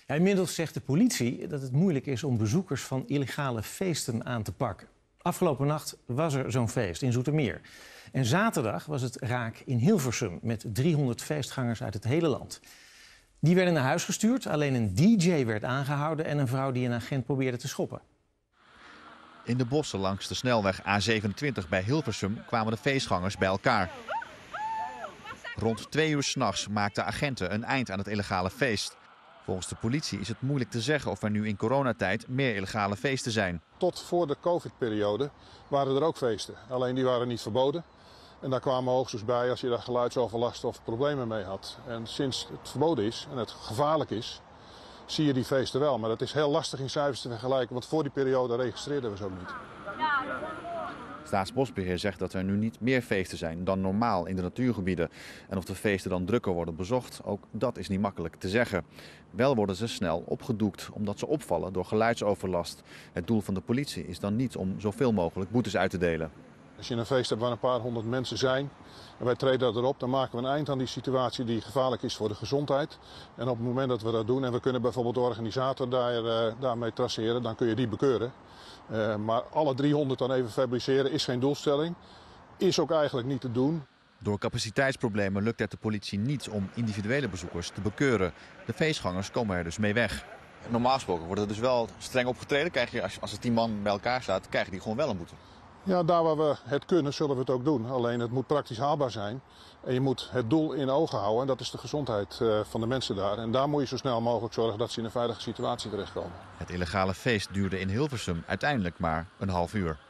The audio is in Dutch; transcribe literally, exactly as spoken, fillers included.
Ja, inmiddels zegt de politie dat het moeilijk is om bezoekers van illegale feesten aan te pakken. Afgelopen nacht was er zo'n feest in Zoetermeer. En zaterdag was het raak in Hilversum met driehonderd feestgangers uit het hele land. Die werden naar huis gestuurd, alleen een D J werd aangehouden en een vrouw die een agent probeerde te schoppen. In de bossen langs de snelweg A zevenentwintig bij Hilversum kwamen de feestgangers bij elkaar. Rond twee uur 's nachts maakten agenten een eind aan het illegale feest. Volgens de politie is het moeilijk te zeggen of er nu in coronatijd meer illegale feesten zijn. Tot voor de covid-periode waren er ook feesten. Alleen die waren niet verboden. En daar kwamen hoogstens bij als je daar geluidsoverlast of problemen mee had. En sinds het verboden is en het gevaarlijk is, zie je die feesten wel. Maar dat is heel lastig in cijfers te vergelijken, want voor die periode registreerden we ze ook niet. Staatsbosbeheer zegt dat er nu niet meer feesten zijn dan normaal in de natuurgebieden. En of de feesten dan drukker worden bezocht, ook dat is niet makkelijk te zeggen. Wel worden ze snel opgedoekt, omdat ze opvallen door geluidsoverlast. Het doel van de politie is dan niet om zoveel mogelijk boetes uit te delen. Als je een feest hebt waar een paar honderd mensen zijn en wij treden erop, dan maken we een eind aan die situatie die gevaarlijk is voor de gezondheid. En op het moment dat we dat doen en we kunnen bijvoorbeeld de organisator daar, uh, daarmee traceren, dan kun je die bekeuren. Uh, maar alle driehonderd dan even fabriceren is geen doelstelling, is ook eigenlijk niet te doen. Door capaciteitsproblemen lukt het de politie niet om individuele bezoekers te bekeuren. De feestgangers komen er dus mee weg. Normaal gesproken wordt er dus wel streng opgetreden. Krijg je, als, als er tien man bij elkaar staat, krijgen die gewoon wel een boete. Ja, daar waar we het kunnen, zullen we het ook doen. Alleen het moet praktisch haalbaar zijn. En je moet het doel in ogen houden. En dat is de gezondheid uh, van de mensen daar. En daar moet je zo snel mogelijk zorgen dat ze in een veilige situatie terechtkomen. Het illegale feest duurde in Hilversum uiteindelijk maar een half uur.